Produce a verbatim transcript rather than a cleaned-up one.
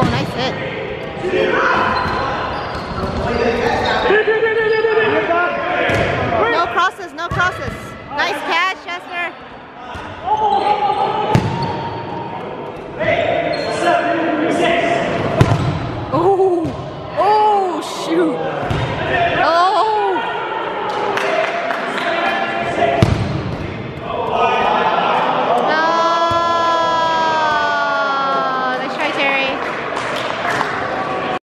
nice hit. No crosses, no crosses. Nice catch, Chester. Oh, oh, shoot. Oh.